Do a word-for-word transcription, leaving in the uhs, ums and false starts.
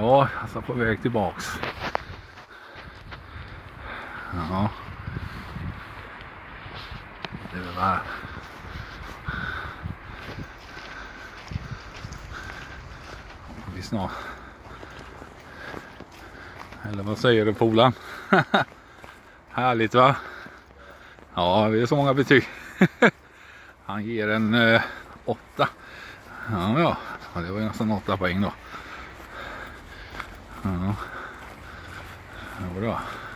Ja, alltså på väg tillbaks. Ja. Det är väl här. Vi snart. Eller vad säger du, Polan? Härligt, va? Ja, vi är så många betyg. Han ger en eh, åtta. Ja, ja. Ja, det var ju nästan åtta poäng då. Ja. Det var bra.